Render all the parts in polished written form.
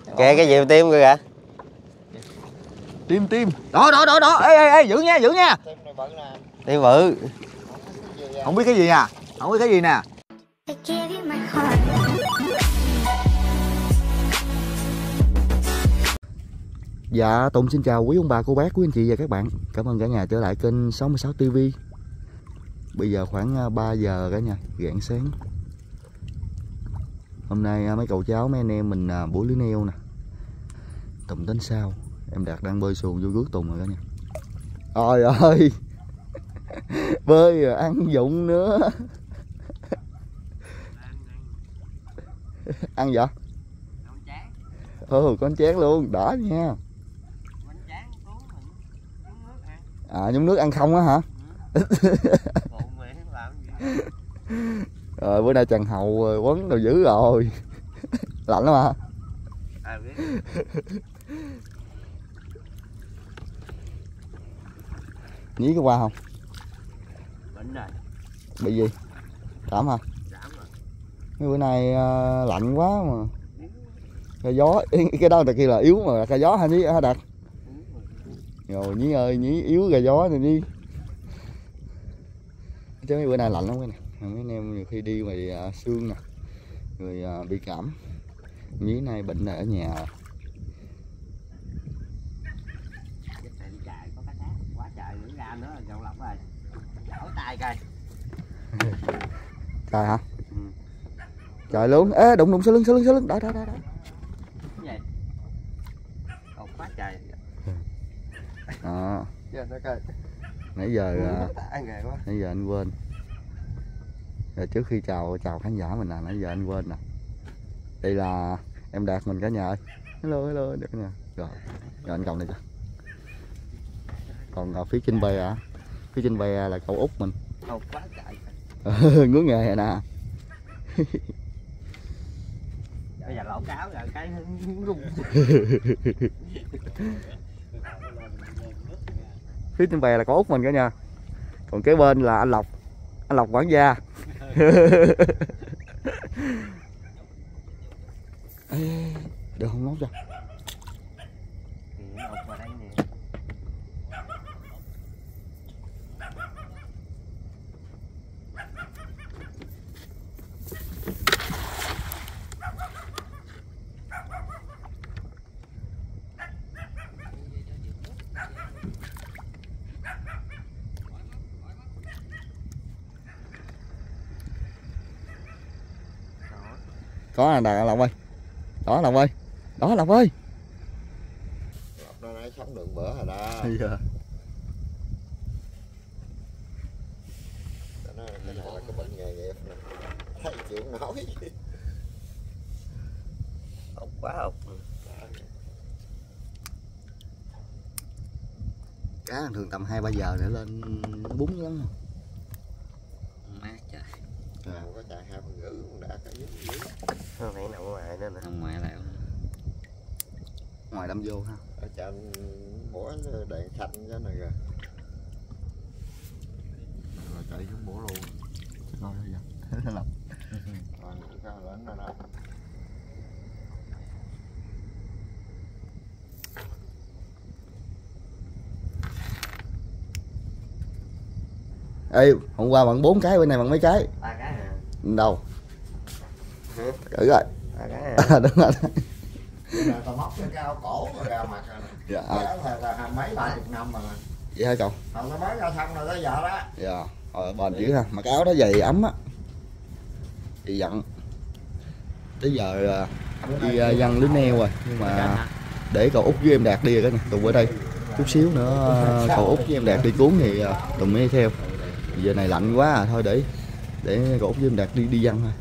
Kìa cái gì tim kìa. Tim. Đó. Ê, giữ nha. Tim này bự nè. Tim bự. Không biết cái gì nè. Dạ, Tùng xin chào quý ông bà, cô bác, quý anh chị và các bạn. Cảm ơn cả nhà trở lại kênh 66 TV. Bây giờ khoảng 3 giờ cả nhà, rạng sáng. Hôm nay mấy cậu cháu, mấy anh em mình buổi lưới neo nè. Tùng đến sau. Em Đạt đang bơi xuồng vô rước Tùng rồi cả nhà. Ôi ơi. Bơi rồi ăn dụng nữa. Ăn vậy? Có bánh tráng luôn, đỏ nha. Nhúng nước ăn không á hả? Rồi bữa nay Trần Hầu quấn đồ dữ rồi. Lạnh lắm hả? Nhí có qua không? Bệnh rồi. Bị gì? Cảm hả? Mấy bữa nay lạnh quá mà. Cái gió, cái đó là kia là yếu mà cái gió hả Nhí hả Đạt? Rồi Nhí ơi, Nhí yếu gà gió rồi Nhí. Chứ mấy bữa nay lạnh lắm cái này. Mấy anh em nhiều khi đi ngoài sương nè, rồi bị cảm. Nhí nay bệnh này ở nhà. Quá trời nữa ra nữa Chậu Lộc rồi. Chảo tay coi. Trời hả? Ừ. Trời luôn. Ê đụng sau lưng. Đó. Cái gì? Quá trời. Nãy giờ anh quên. Rồi trước khi chào khán giả mình nãy giờ anh quên nè. Đây là em Đạt mình cả nhà ơi. Hello được nha. Rồi anh cầm đây cho. Còn ở phía trên bè là cậu Út mình. Quá trời. Ngứa nghề rồi nè. Bây giờ lẩu cáo rồi cái rung. Phía trên bè là cậu Út mình cả nhà. Còn kế bên là anh Lộc quản gia. Được không nấu cho. Có à Đạt Lộc ơi. Đó Lộc ơi. Lộc nó nãy sống được bữa rồi đó. Dạ. Cái này là cái bệnh nghề nghiệp nè. Thấy chịu nổi. Ốc quá ốc. Cá thường tầm 2-3 giờ để lên bún lắm. Mát trời. Có chạy 2 phần rưỡi cũng đã cả dính. Không phải nằm ngoài nữa nè. Nằm ngoài lại. Ngoài đâm vô ha. Ở trên bổ đèn xanh cái này kìa. Rồi chạy xuống bổ luôn. Chứ coi bây giờ. Thế là. Rồi cái lên rồi đó. Ê, hôm qua bằng 4 cái, bên này bằng mấy cái? 3 cái hả? Đâu? Thử rồi. 3 cái hả? Đúng rồi. Tao móc cái cao cổ rồi ra mặt rồi nè. Dạ. Là mấy 30 năm rồi nè. Vậy hả cậu? Tao mới ra thân rồi tới giờ đó. Dạ. Bền dữ ha. Mặc áo đó dày ấm á. Thì dặn. Tới giờ đi dăng lưới neo rồi. Nhưng mà để cậu Út với em Đạt đi rồi đó nha. Tùng ở đây. Chút xíu nữa cậu Út với em Đạt đi cuốn thì Tùng mới đi theo. Giờ này lạnh quá à, thôi để cậu Út với em Đạt đi dăng thôi.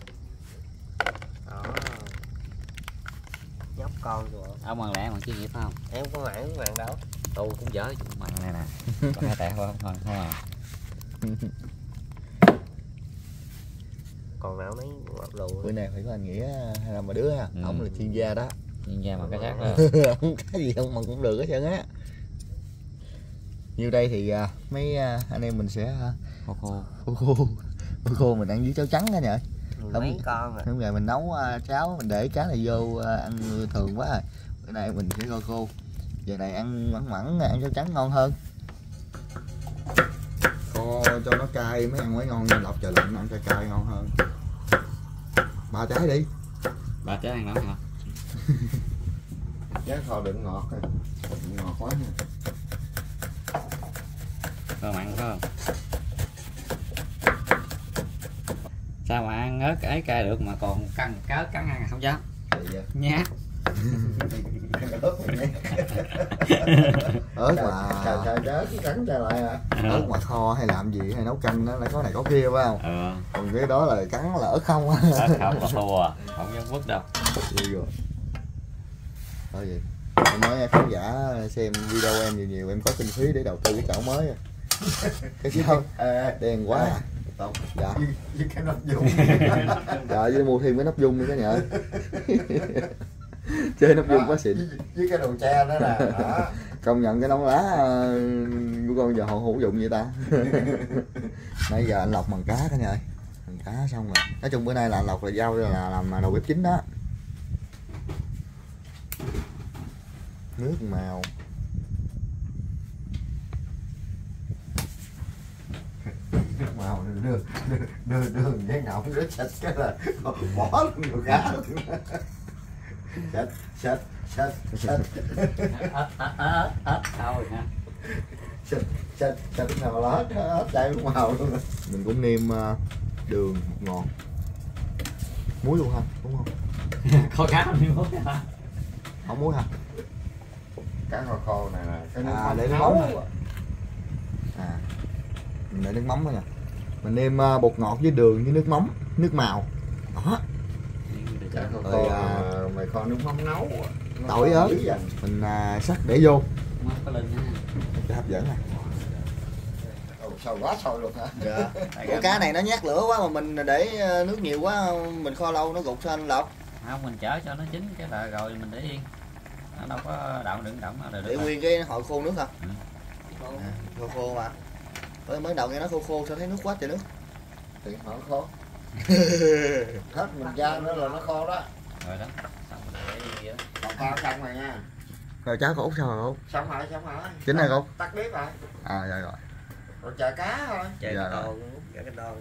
Nhóc con rồi. Ông bằng lẹ bằng chuyên nghiệp phải không? Em có mảng đâu. Tôi cũng dở bằng này nè. Còn 2 tẹt không à. Còn nào mấy ngọc lù. Bữa nay phải có anh Nghĩa hay là mà đứa ha. Ông là chuyên gia đó. Chuyên gia mà cái khác đó. Không cái gì không mà cũng được hết trơn á. Như đây thì mấy anh em mình sẽ khô mình ăn với cháo trắng cả nhà. mấy con rồi. Hôm nay mình nấu cháo, mình để cá này vô ăn thường quá rồi. Bữa nay mình sẽ kho khô. Giờ này ăn mặn mặn, ăn cháo trắng ngon hơn. Kho cho nó cay mới ăn mới ngon nha. Lọc trời lạnh ăn cho cay ngon hơn. 3 trái đi. 3 trái ăn ngon hả? Giá kho đừng ngọt rồi. Ngọt quá nha. Rồi mặn phải không? Sao mà ăn ớt ấy cay được mà còn cắn ăn không cháu? Nhát. Ớt mà Trời chết cắn trở lại hả? ớt mà kho hay làm gì hay nấu canh nó lại có này có kia phải không? Còn cái đó là cắn là ớt không á. Ớt không là thua, không dám vứt đâu. Đi rồi. Thôi vậy. Em nói khán giả xem video em nhiều em có kinh phí để đầu tư cái chảo mới. Cái sao? Đen quá. Dạ. Với cái nắp dung. Dạ với mua thêm cái nắp dung nữa cả nhà. Chơi nắp dung quá xịn. Với cái đồ tre đó nè. Đó. Công nhận cái nón lá của con giờ họ hữu dụng vậy ta. Nãy giờ anh lọc bằng cá cả nhà ơi. Bằng cá xong rồi. Nói chung bữa nay là anh lọc là giao là làm đầu bếp chính đó. Nước màu. Nước màu đưa giấy ngọc rớt sạch cái là bỏ luôn đồ cá luôn. Sạch. Ớt thôi hả? Sạch nào là hết chạy nước màu luôn. Mình cũng nêm đường ngọt. Muối luôn ha, đúng không? Kho cá không đi muối hả? Không muối hả? Cá kho khô này là cái nước Để nước mắm nè. Mình để nước mắm đó nè. Mình nêm bột ngọt với đường với nước mắm, nước màu. Đó. cá kho khô mày kho nước mắm nấu. Tỏi ớt. Mình sắc để vô. Có lên nha. Cái hấp dẫn này. Sôi quá sôi luôn hả? Dạ. Ủa, cá này nó nhát lửa quá mà mình để nước nhiều quá mình kho lâu nó gục sao anh Lộc? Không, mình chở cho nó chín cái là rồi mình để yên. Nó đâu có đựng động là Để nguyên cái hội khô nước hả? Khô khô mà. Mới đầu nghe nó khô sao thấy nước quá trời nước. Thì họ khô. Hết mình ra nữa là nó khô đó. Rồi đó. Xong mình để yên vậy đó. Còn kho xong rồi nha. Rồi cháo có út sao rồi Út? Xong rồi. Chín rồi không? Tắt bếp rồi. Dạ rồi. Rồi chờ cá thôi. Chơi Dạ cái rồi. đòn, cái đòn.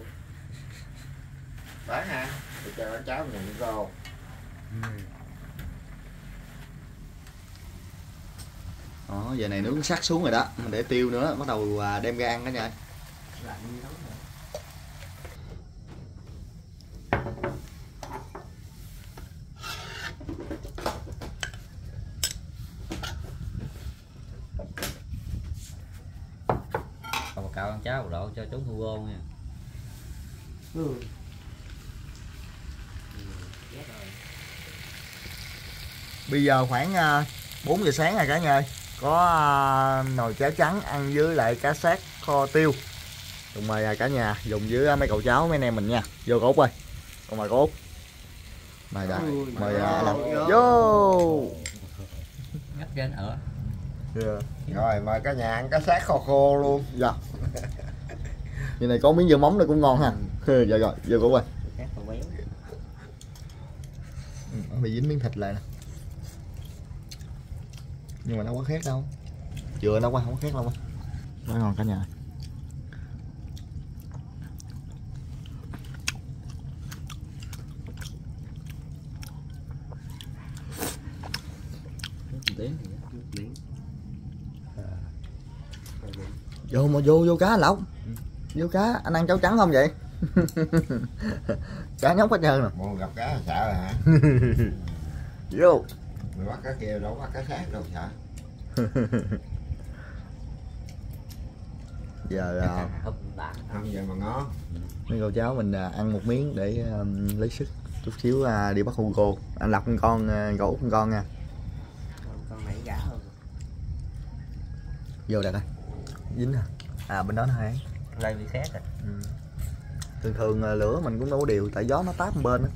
Đấy ha. Rồi chờ bánh cháo mình rô. Đó, giờ này nướng sắc xuống rồi đó, mình để tiêu nữa, bắt đầu đem ra ăn cả nhà. Còn cạo ăn cháo độ cho chúng thu gôn nha. Bây giờ khoảng 4 giờ sáng rồi cả nhà ơi. Có nồi cháo trắng ăn với lại cá xác kho tiêu. Cùng mời cả nhà dùng với mấy cậu cháu mấy anh em mình nha. Vô cốt ơi. Con mời cốt. Mời đã. Mời làm. Vô. Ngắt trên ở. Rồi mời cả nhà ăn cá xác kho khô luôn. Dạ. Như này có miếng dưa mắm này cũng ngon ha. Dạ rồi, vô cốt ơi. Bị dính miếng thịt lại nè. Nhưng mà nó quá khét đâu. Chưa nó quá không có khét đâu á. Nó ngon cả nhà. Vô mà vô cá anh Lộc. Vô cá, anh ăn cháo trắng không vậy? Cá nhóc hết trơn nè. Mua gặp cá là sợ rồi hả? Vô. Mày bắt cá kia đâu bắt cá khác đâu sợ. Giờ Không giờ mà ngon. mấy cô cháu mình ăn một miếng để lấy sức chút xíu đi bắt Hugo. Anh Lộc con cậu Út con nha. Con này gã hơn. Vô đây coi. Dính hả? Bên đó nó hay. Đây bị khét rồi. Thường thường lửa mình cũng đâu có điều tại gió nó táp một bên á.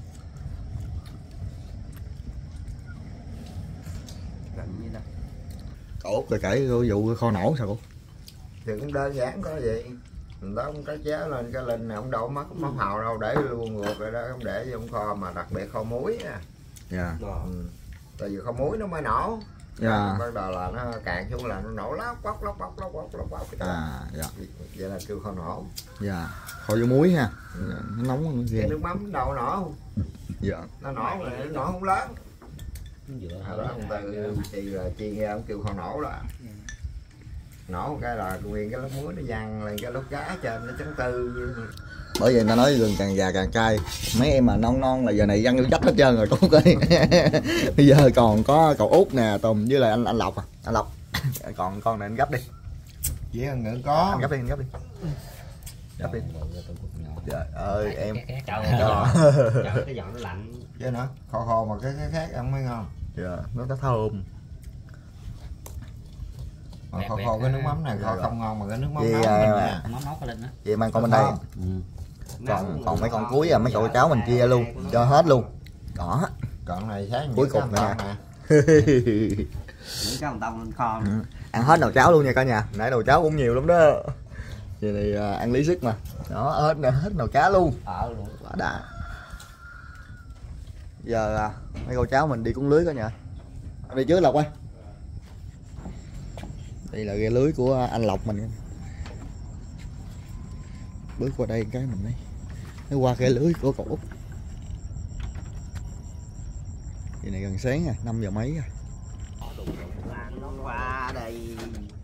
Như đó. Cậu Út rồi kể vụ kho nổ sao cô? Thì cũng đơn giản có gì. đó ông cá chéo lên cái linh này ông đâu mất móc hào đâu, để luôn ngược rồi đó, ông để vô kho, mà đặc biệt kho muối nha. Dạ. Tại vì kho muối nó mới nổ. Dạ. Bắt đầu là nó cạn xuống là nó nổ lóc bóc. Dạ. Vậy là kêu kho nổ. Dạ. Kho vô muối ha. Nó nóng nó ghê. Cái nước mắm đâu nổ không? Dạ. Nó nổ rồi nó nổ không lớn. Đó ông Tư chi nghe ông kêu kho nổ đó. Nổ một cái là nguyên cái lớp muối nó văng lên cái lớp cá trên nó trắng tư. Bởi vì người ta nói gừng càng già càng cay. Mấy em mà non là giờ này văng vô dách hết trơn rồi Cúc ơi. Bây giờ còn có cậu Út nè, Tùng với lại anh Lộc à. Anh Lộc. Còn con này anh gấp đi. Dễ hơn nữa có. Anh gấp đi. Gấp đi. Trời ơi em. Cái giọng nó lạnh. Chứ nữa, kho mà cái khác ăn mới ngon. Dạ, nó thơm. Mà kho cái nước mắm này kho không ngon mà cái nước mắm Vậy, nấu mình nha. Mắm nấu cái lên đó. Vậy mang con bên đây. Còn mấy con cuối mấy cậu cháu mình chia luôn, cho hết luôn. Đó. Còn này sáng Cuối cùng nè. Những cái tông lên kho. Ăn hết nồi cháo luôn nha cả nhà. Nãy nồi cháo cũng nhiều lắm đó. Vậy thì ăn lý sức mà. Đó, hết nồi cá luôn. Luôn. Quá đã. Giờ mấy cô cháu mình đi cuốn lưới cả nhà. Đi trước Lộc ơi. Đây là ghe lưới của anh Lộc mình. Bước qua đây cái mình đi. Nó qua ghe lưới của cậu Út. Vậy này gần sáng à, 5 giờ mấy rồi. Nó qua đây.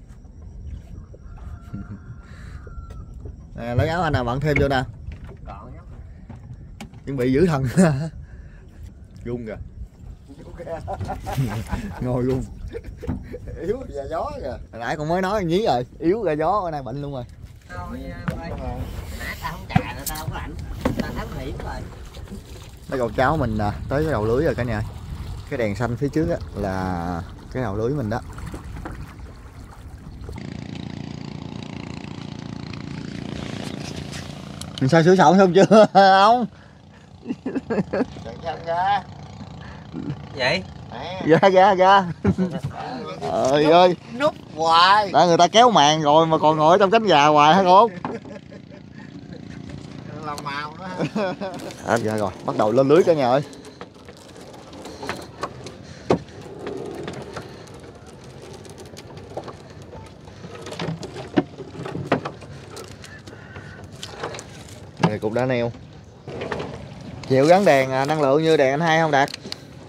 Nè, lấy áo anh nào bận thêm vô nè. Còn nhá. Chuẩn bị giữ thần. Rung kìa. Ngồi luôn. Yếu ra gió kìa. Hồi nãy con mới nói nhí rồi, yếu ra gió, bữa nay bệnh luôn rồi. Nãy tao không chạy rồi, tao không lạnh. Tao thắng hiểm rồi. Mấy cậu cháu mình tới cái đầu lưới rồi cả nhà. Cái đèn xanh phía trước á là cái đầu lưới mình đó. Mình sao sửa soạn không chưa không? Đừng xanh ra. Vậy? Ra. Trời ơi. Núp hoài. Đã người ta kéo màn rồi mà còn ngồi trong cánh gà hoài hả cô? Làm màu đó. Dạ rồi, bắt đầu lên lưới cả nhà ơi. Này cục đá neo. Chịu gắn đèn năng lượng như đèn anh hai không Đạt?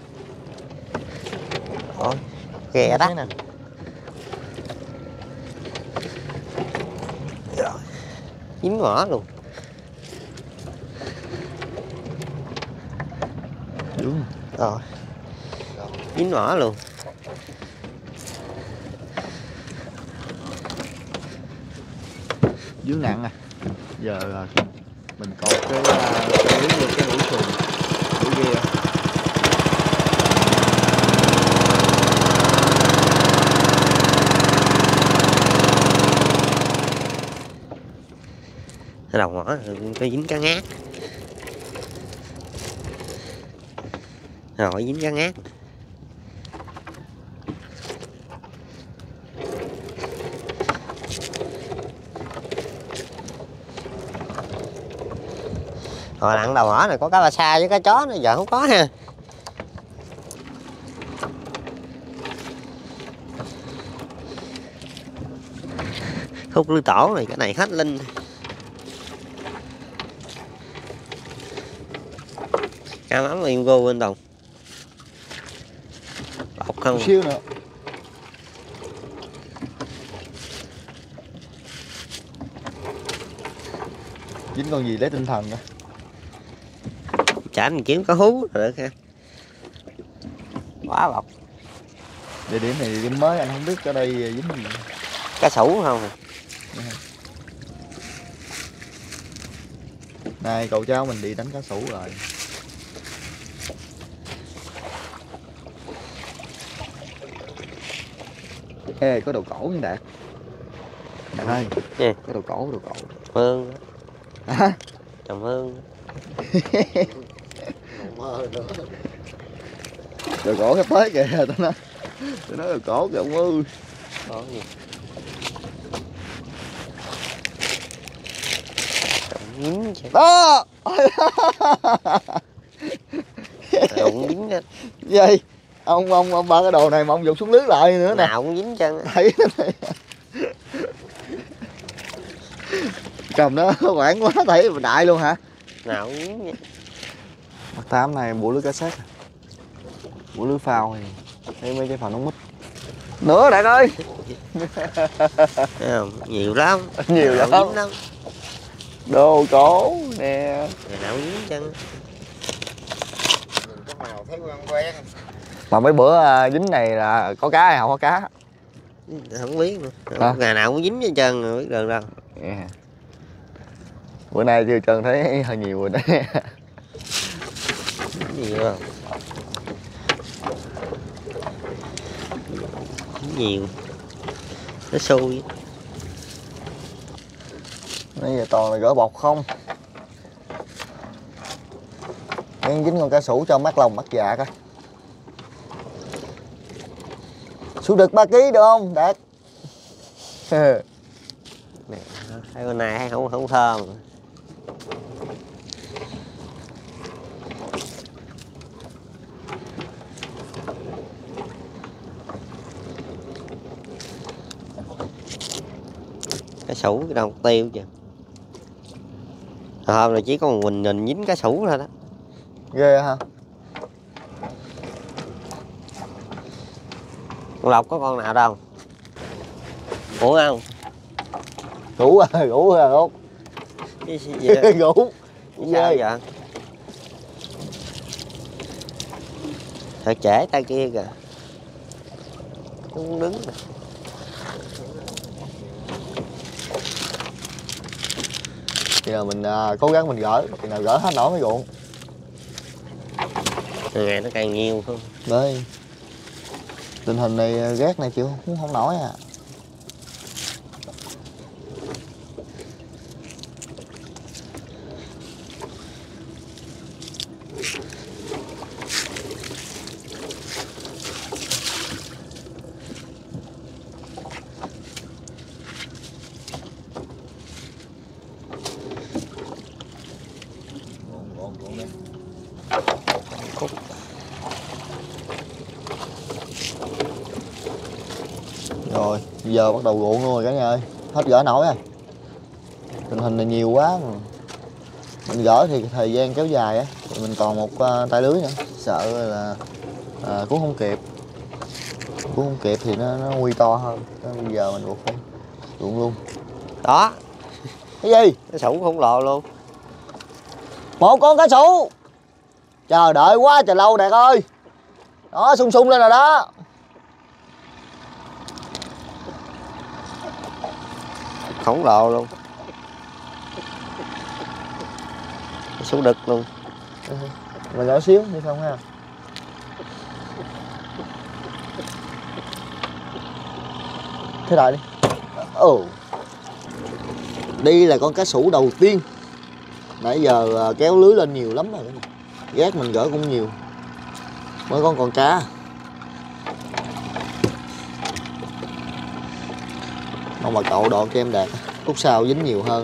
Ủa, ghẹ đó. Nè. Dính ngõ luôn. Đúng. Rồi. Dính ngõ luôn. Dưới nặng à. Giờ mình cột cái lưới vô cái mũi xuồng, mũi ghe. Đầu ngõ có dính cá ngát. Rồi dính cá ngát. Hồi nặng đầu ngõ này có cá ba sa với cá chó nữa, giờ không có ha. Khúc lưới tổ này cái này hết linh. Cá mắm im vô bên Tùng. Bọc không? Một xíu nữa. Dính con gì lấy tinh thần nữa. Chả mình kiếm có hú rồi được ha. Quá bọc. Địa điểm này địa điểm mới anh không biết ở đây dính gì. Cá sấu không à? Này cậu cháu mình đi đánh cá sấu rồi. Ê có đồ cổ nha Đạt. Đạt ơi. Gì? Có đồ cổ. Hương. Hả? Trồng hương. Đồ cổ sắp tới kìa tao nói đồ cổ kìa ông ơi. Có gì? dính chứ. Đó. Nào cũng dính hết. Gì? Ông ba cái đồ này mà ông dục xuống lưới lại nữa nè. Nào cũng dính chân. Thấy này. Cầm nó quảng quá thấy mình đại luôn hả? Nào cũng dính vậy. Mặt tám này bộ lưới cá sát, bộ lưới phao thì thấy mấy cái phao nóng mít nữa Đạt ơi. Thấy không? Nhiều lắm. Nhiều Nào lắm. dính lắm. Đồ cổ nè. Ngày nào cũng dính chân. Nhìn cái màu thấy quen quen. Mà mấy bữa dính này là có cá hay không có cá? Không biết nữa. Hả? Ngày nào cũng dính với chân rồi biết được đâu. Yeah. Bữa nay chưa Trần thấy hơi nhiều rồi đấy. Dính nhiều không? Dính nhiều. Nó xui. Nãy giờ toàn là gỡ bọc không. Em dính con cá sủ cho mát lòng mát dạ coi. Xuống được 3 kg được không Đạt? Nè, thấy con này không thơm. Cá sủ cái đầu tiêu chứ. Hôm là chỉ có một mình dính cá sủ thôi đó. Ghê hả? Con lộc có con nào đâu. Ủa không? Ngủ rồi, ngủ rồi không? Cái gì vậy? Ngủ. Sao vậy? Thật trễ tay kia kìa. Không đứng nè. Thì là mình cố gắng mình gỡ, thì nào gỡ hết nổi mới ruộng. Ngày nó càng nhiều thôi. Đấy. Tình hình này ghét này chịu không nổi à. Rồi, giờ bắt đầu ruộng luôn rồi cả nhà ơi. Hết gỡ nổi rồi. Tình hình này nhiều quá mà. Mình gỡ thì thời gian kéo dài á, thì mình còn một tay lưới nữa. Sợ là cuốn không kịp. Cuốn không kịp thì nó nguy to hơn. Nên bây giờ mình buộc phải ruộng luôn. Đó. Cái gì? Cá sủ không lò luôn. Một con cá sủ. Chờ đợi quá trời lâu Đạt ơi. Đó, sung sung lên rồi đó. Khổng lồ luôn. Số đực luôn. Mình nhỏ xíu đi không ha. Thế đại đi. Đây là con cá sủ đầu tiên. Nãy giờ kéo lưới lên nhiều lắm rồi. Gác mình gỡ cũng nhiều. Mới con cá. Mong bà cậu độ cho em Đạt. Khúc sau dính nhiều hơn.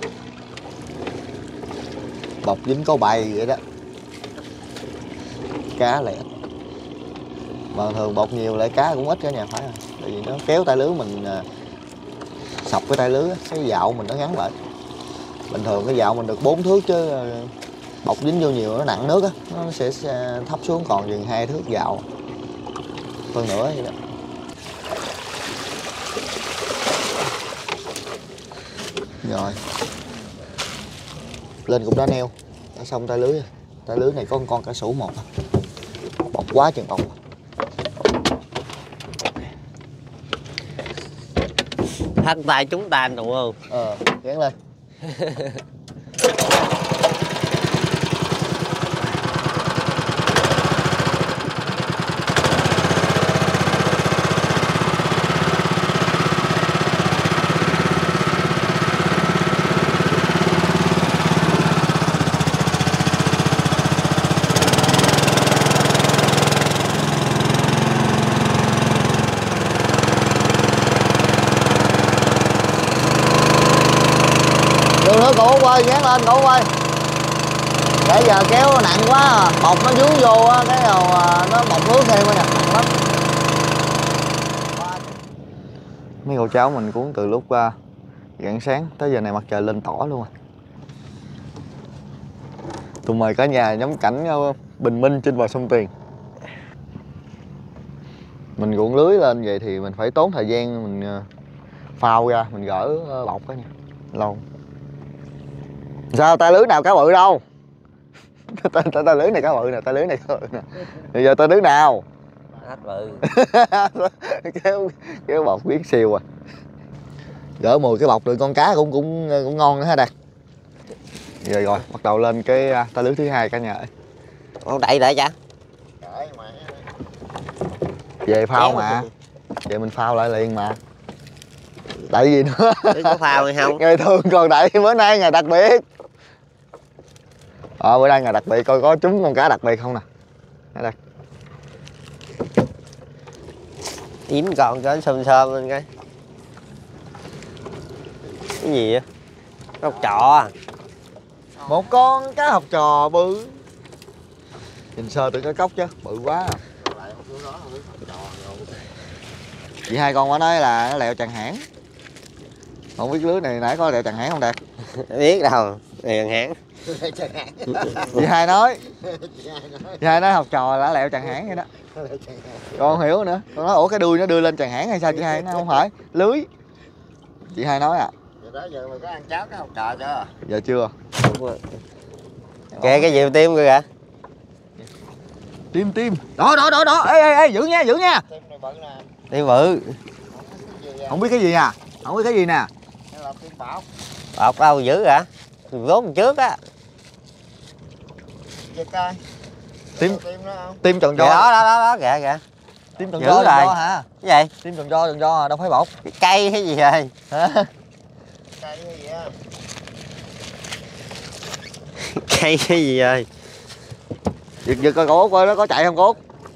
Bọc dính có bầy vậy đó. Cá lại ít. Mà thường bọc nhiều lại cá cũng ít cả nhà phải không? Tại vì nó kéo tay lưới mình sọc cái tay lưới, cái dạo mình nó ngắn lại. Bình thường cái dạo mình được 4 thước chứ bọc dính vô nhiều nó nặng nước á, nó sẽ thấp xuống còn chừng 2 thước dạo. Hơn nữa vậy đó. Rồi. Lên cục đá neo. Đã xong tay lưới. Tay lưới này có con cá sủ một. Bọc quá chừng bọc. Thân tay chúng ta đúng không? Gắn lên. Đường nữa cụ. Út ơi, dán lên cậu Út ơi. Để giờ kéo nặng quá, bọc nó vướng vô á, cái đầu nó bọc ướt thêm quá nè, nặng lắm. Mấy cô cháu mình cuốn từ lúc rạng sáng tới giờ này mặt trời lên tỏ luôn rồi. Tụi mời cả nhà ngắm cảnh bình minh trên bờ sông Tiền. Mình cuộn lưới lên vậy thì mình phải tốn thời gian mình phao ra, mình gỡ bọc đó nha. Lâu. Sao tay lưới nào cá bự đâu? tay lưới này cá bự nè, tay lưới này cá bự nè. Bây giờ tay lưới nào? Hết bự. kéo bọc biết siêu à. Gỡ 10 cái bọc được con cá cũng ngon nữa ha Đạt. Rồi bắt đầu lên cái tay lưới thứ hai cả nhà ơi. Con đậy lại chả? Về phao mà. Vậy mình phao lại liền mà. Đậy gì nữa? Chứ có phao hay không? Ngày thường còn đậy, bữa nay ngày đặc biệt. Bữa nay ngày đặc biệt, coi có trúng con cá đặc biệt không nè. Đây. Yếm còn cho sơm sơm lên cái. Cái gì vậy? Học trò à? Một con cá học trò bự. Nhìn sơ từ cái cốc chứ, bự quá. Chị hai con quá nói là nó lẹo chằng hãng. Không biết lưới này nãy có lẹo chằng hãng không Đạt? Biết đâu, lẹo chằng hãng. Chị hai nói. Chị hai nói học trò là lẹo chằng hãng vậy đó. Con không hiểu nữa. Con nói ủa cái đuôi nó đưa lên chằng hãng hay sao chị hai? Nó không phải, lưới. Chị hai nói à. Vậy đó giờ mày có ăn cháo cái học trò chưa? Giờ chưa. Kìa cái gì tim kìa. Tim. Đó. Ê giữ nha. Tim này bự nè. Tim bự. Không biết cái gì nè. Không biết cái gì nè. Đây là tim bọc. Bọc đâu dữ hả? Vốn trước á. Giật coi. Tim đó không? tim tròn Kìa do. đó kìa. Tim tròn Dữ do rồi. hả? Cái gì? Tim tròn do đâu phải bọc. Cái cây hay gì rồi? Hả? Cây cái gì á? Cây cái gì rồi? Giật coi cô Út coi nó có chạy không cô Út?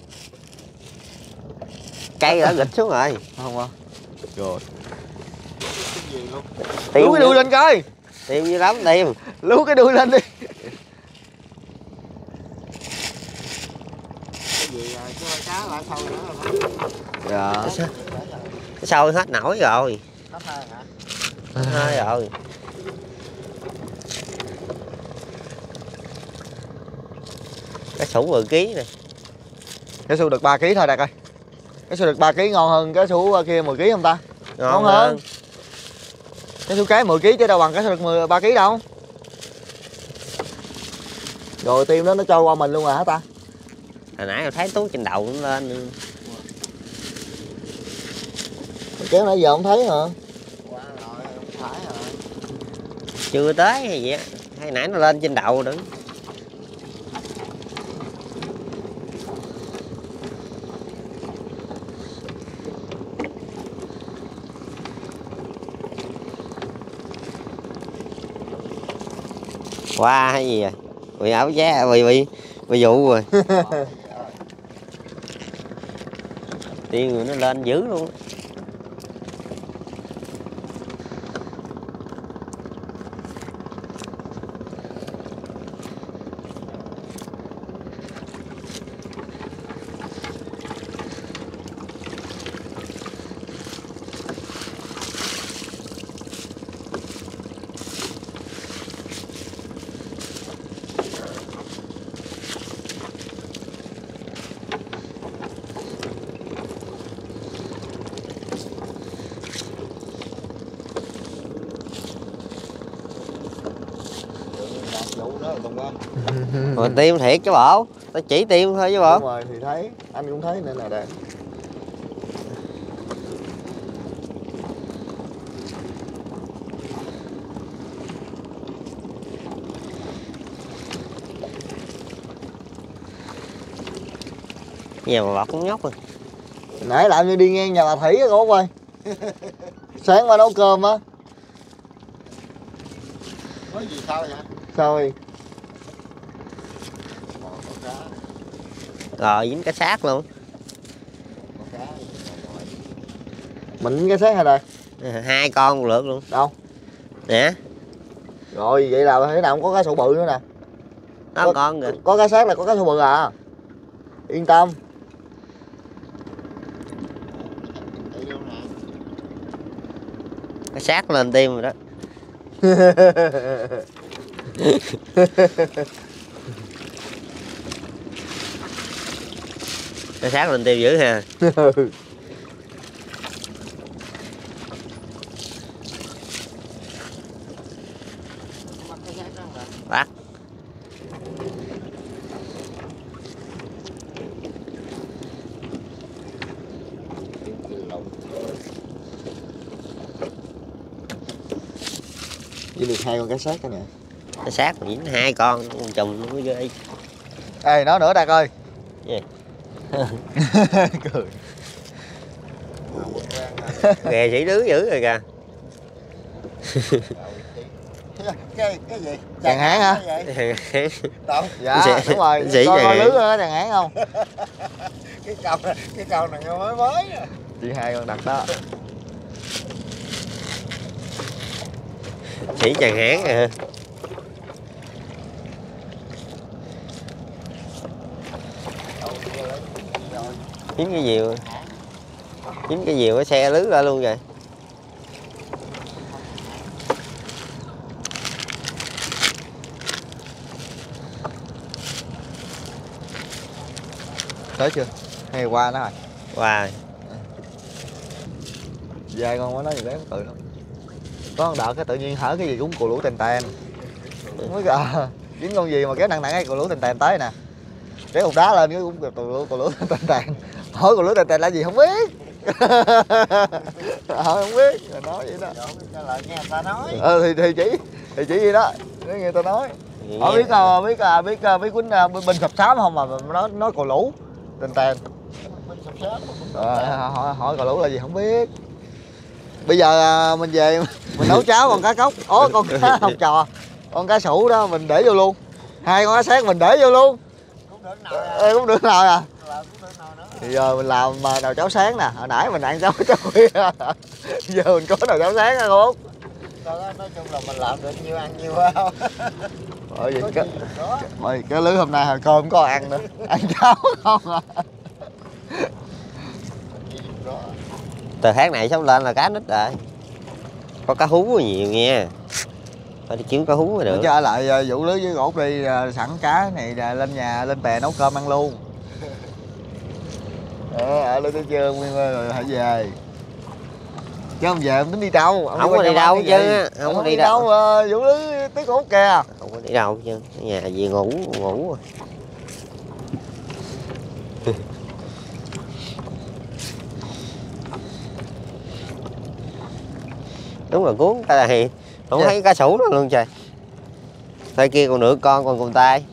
Cây đã gịch xuống rồi. Không hả? Rồi. Tim Lú cái đuôi lên coi. Tim dữ lắm tim. Lú cái đuôi lên đi. Cái gì rồi? Chứ cá lại sâu nữa rồi. Dạ. Cái sôi hết nổi rồi. Hết hơi hả? Hết hơi rồi. Cái sủ 10 kg này. Cái xu được 3 kg thôi Đạt ơi. Cái xu được 3 kg ngon hơn cái xu kia 10 kg không ta? Ngon hơn. Cái xu cái 10 kg chứ đâu bằng cái xu được 3 kg đâu. Rồi tim đó nó trôi qua mình luôn rồi hả ta? Hồi nãy tôi thấy Tú trên đầu nó lên. Kéo nãy giờ không thấy hả? Qua rồi, không phải rồi. Chưa tới hay gì á. Hay nãy nó lên trên đầu đứng. Qua hay gì rồi? Bị ảo giá, bị vụ rồi. Tiên người nó lên dữ luôn. Rồi tim thiệt chứ bộ. Tao chỉ tim thôi chứ bộ. Đúng rồi thì thấy, anh cũng thấy nên là đẹp. Giờ mà bọc cũng nhóc rồi. Nãy làm như đi ngang nhà bà Thủy á cô Út ơi. Sáng qua nấu cơm á. Có gì sao vậy? Sao vậy? Rồi dính cá xác luôn. Mình cái xác hay đây? 2 con một lượt luôn. Đâu? Nè. Rồi vậy là thế nào cũng có cá sấu bự nữa nè. Nó con kìa. Có cá xác là có cá sấu bự à. Yên tâm. Cái xác lên tim rồi đó. Cái xác lên tim dữ ha. Bắt. Với được 2 con cá xác cái nè. Cái xác mà dính 2 con chùm nó mới ghê. Ê nói nữa Đạt ơi. Gì? Cười. Ghè sĩ đứ dữ rồi kìa. Cái gì? Chàng hán hả? Đâu? Dạ đúng rồi. Sĩ Coi lưới đó chàng hán không? Cái câu này mới à. Chị 2 con đặt đó. Sĩ chàng hán à. Dính cái diều. Dính cái diều cái xe lưới ra luôn rồi. Tới chưa? Hay qua nó rồi. Wow. Dài con quá nói gì đấy tự lắm. Có con đợt cái tự nhiên hở cái gì cũng cù lũ tèn tèn. Mới dính con gì mà kéo nặng nặng cái cù lũ tèn tèn tới nè. Kéo cục đá lên cái cũng cù lũ tèn tèn. Hỏi cù lũ tèn tèn là gì không biết. Hỏi không biết, rồi nói vậy đó. Lại nghe người ta nói. Thì chỉ gì đó. Để nghe tao nói. Hỏi biết quýnh binh sập sám không mà nói cù lũ tèn tèn. Hỏi cù lũ là gì không biết. Bây giờ mình về mình nấu cháo con cá cốc, con cá học trò, con cá sủ đó mình để vô luôn, 2 con cá xác mình để vô luôn, cũng được nào à. Thì giờ mình làm nồi cháo sáng nè, hồi nãy mình ăn cháo khuya, giờ mình có nồi cháo sáng hả cô? Nói chung là mình làm được nhiêu ăn nhiêu không. Cái lưới hôm nay cơm không có ăn nữa, ăn cháo không à. Từ tháng này sống lên là cá nít rồi. Có cá hú nhiều nha. Phải đi kiếm cá hú mới được. Cho lại vụ lưới với gỗ đi, sẵn cá này lên nhà lên bè nấu cơm ăn luôn. Ở lên tới trưa nguyên rồi hãy về. Chứ không về không tính đi đâu. Không có đi đâu chứ. Không có đi đâu. Vụ lưới tới cốt kìa. Không có đi đâu chứ. Ở nhà về ngủ rồi. Đúng rồi, cuốn cái này không thấy cá sủ đó luôn trời. Tay kia còn nửa con còn cùng tay.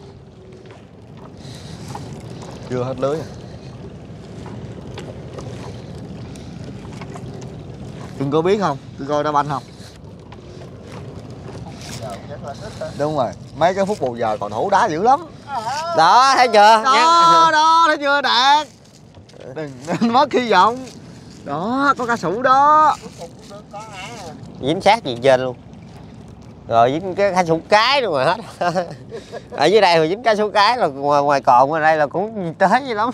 Chưa hết lưới. Cưng có biết không? Cưng coi đá banh không? Đúng rồi, mấy cái phút bù giờ còn thủ đá dữ lắm. Đó thấy chưa? Đó thấy chưa Đạt? Đừng nên mất hy vọng. Đó có cá sủ đó. Dính sát gì trên luôn. Rồi dính cái cá sủ cái luôn rồi hết. Ở dưới đây mà dính cá sủ cái là ngoài cồn ở đây là cũng tới vậy lắm.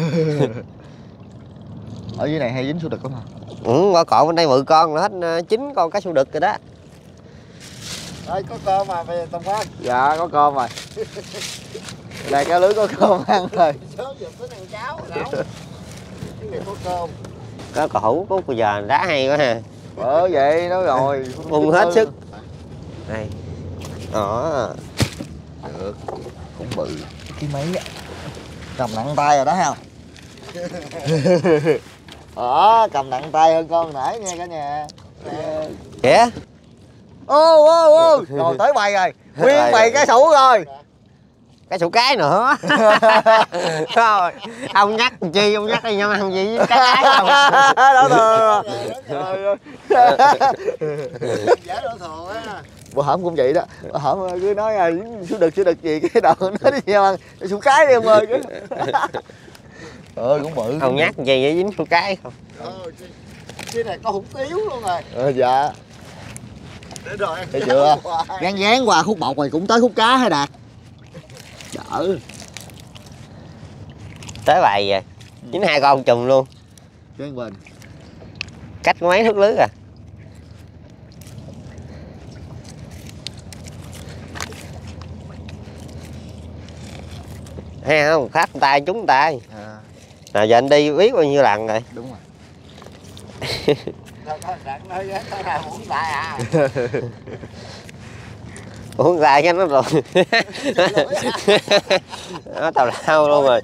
Ở dưới này hay dính su đực lắm hả? Ngoài cồn bên đây 10 con là hết 9 con cá sủ đực rồi đó. Đây có cơm mà về Tùng Phong. Dạ có cơm rồi. Đây cái lưới có cơm ăn rồi. Sớm giờ tới ăn cháo đâu. Cái này có cơm. Có cò hũ có bây giờ đá hay quá ha. Vậy đó rồi. Bung hết sức. Đây. Đó. Được. Cũng bự. Cái mấy á. Cầm nặng tay rồi đó ha. Cầm nặng tay hơn con nãy nha cả nhà. Kìa. Ô. Rồi tới bầy rồi. Nguyên bầy cá sủ rồi. Cá sủ cái nữa. Thôi, ông nhắc chi, ông nhắc đi nhau ăn gì với cái không. Đó rồi. Giả đổ thừa á. Bữa hổm cũng vậy đó. Bữa hổm cứ nói su đực gì cái đầu nó đi nhau ăn. Sủ cái đi ông ơi. Cũng bự. Ông nhắc gì vậy dính sủ cái không. Cái này có hủ tiếu luôn rồi. Dạ. Thấy chưa? Gán qua khúc 1 rồi cũng tới khúc cá hay Đạt. Đỡ. Tới bài rồi. Dính 2 con chùm luôn. Gán bên. Cách có mấy thước lưới à. Hay không? Phát tay trúng tay. Nào giờ anh đi biết bao nhiêu lần rồi. Đúng rồi. Uống tay cái nó rồi. Nó tào lao luôn rồi.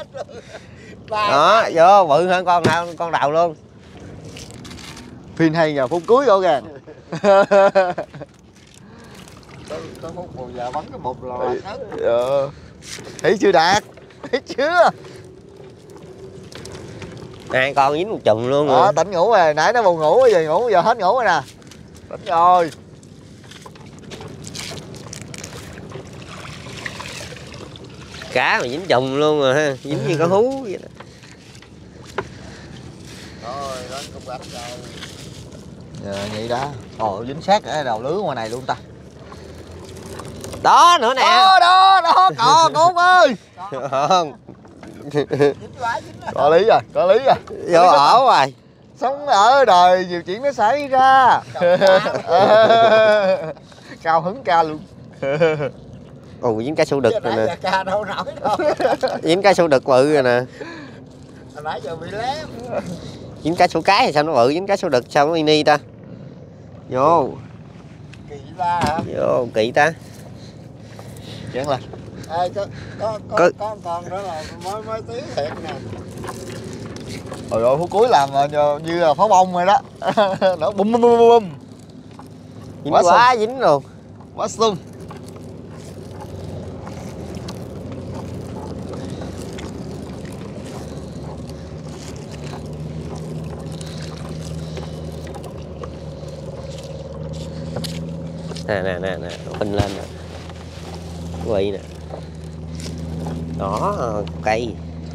Đó, vô bự hơn con đầu luôn. Phiên hay giờ phút cuối rõ ràng. Tới phút 1 giờ bắn cái một lò Thấy chưa Đạt? Thấy chưa? 2 con dính một chùm luôn rồi. Tỉnh ngủ rồi, nãy nó buồn ngủ giờ ngủ, giờ hết ngủ rồi nè. Tỉnh rồi. Cá mà dính chùm luôn rồi ha, dính như cá hú vậy đó. Rồi lên công gạch rồi. Vậy đó. Ồ dính sát ở đầu lưới ngoài này luôn ta. Đó nữa nè. Đó cò Út ơi. Không. Có lý rồi. Vô ở rồi. Sống ở đời nhiều chuyện nó xảy ra. Cao hứng ca luôn. Ồ dính cá sấu đực rồi nè. Ca đâu nổi đâu. Dính cá sấu đực bự rồi nè. Hồi nãy giờ bị lém. Dính cá sấu cái thì sao nó bự, dính cá sấu đực sao nó mini ta. Vô. Kỳ ta hả? Vô kỹ ta. Chén lên. Có con đó là mới tiếng thiệt nè. Trời ơi phút cuối làm như là pháo bông rồi đó. Nó bum bum bum bum. Dính quá dính luôn. Quá sung. Nè phình lên nè. Quỳ nè. Đó cây.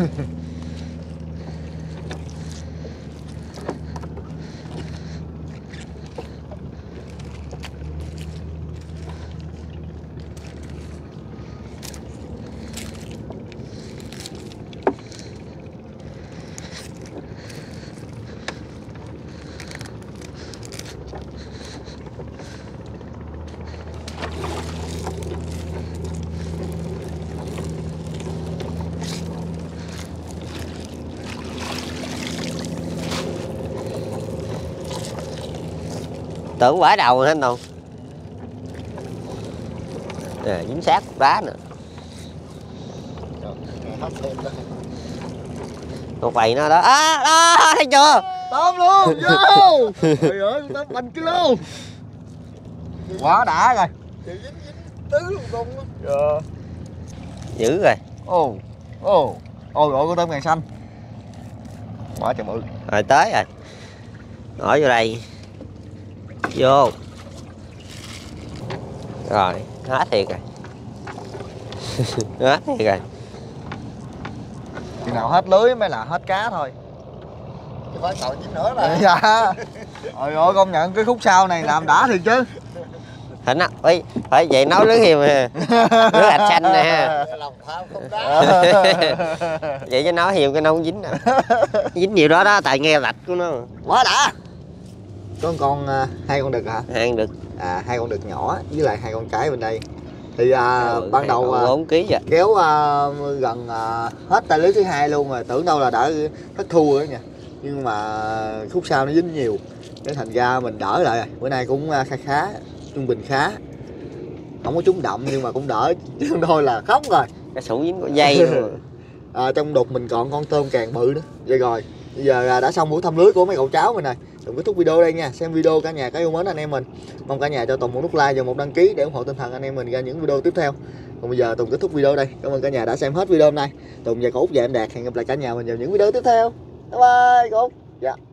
Tưởng quả đầu rồi anh đâu. Nè dính sát đá nè. Con quầy nó đó. Đó thấy chưa? Tôm luôn. Vô. Trời ơi tôm 1 kg. Quá đã rồi. Dính tứ luôn con á. Dữ rồi. Ôi con tôm càng xanh. Quá trời bự. Rồi tới rồi. Bỏ vô đây. Vô. Rồi hết thiệt rồi. Hết thiệt rồi. Khi nào hết lưới mới là hết cá thôi. Chứ phải còn dính nữa là. Dạ. Trời ơi công nhận cái khúc sau này làm đã thiệt chứ. Thịnh á, phải vậy nấu nước hiềm nè. Nước gạch xanh nè ha. Lòng thao không đá. Vậy chứ nấu hiềm cái nấu không dính nè. Dính nhiều đó đó, tại nghe lạch của nó. Quá đã. Con 2 con đực hả? 2 con đực. 2 con đực nhỏ với lại 2 con cái bên đây. Thì ban đầu 4 kg vậy. kéo gần hết tay lưới thứ 2 luôn rồi, tưởng đâu là đã thất thu rồi nha. Nhưng mà khúc sau nó dính nhiều. Nên thành ra mình đỡ lại rồi. Bữa nay cũng khá, trung bình khá. Không có trúng đậm nhưng mà cũng đỡ, chứ không thôi là khóc rồi. Cái sủ dính có dây luôn. Trong đục mình còn con tôm càng bự nữa. Vậy rồi, bây giờ đã xong buổi thăm lưới của mấy cậu cháu mình rồi. Đừng kết thúc video đây nha. Xem video cả nhà có yêu mến anh em mình. Mong cả nhà cho Tùng một nút like và một đăng ký để ủng hộ tinh thần anh em mình ra những video tiếp theo. Còn bây giờ Tùng kết thúc video đây. Cảm ơn cả nhà đã xem hết video hôm nay. Tùng và cậu Út và em Đạt hẹn gặp lại cả nhà mình vào những video tiếp theo. Bye bye cậu Út. Dạ.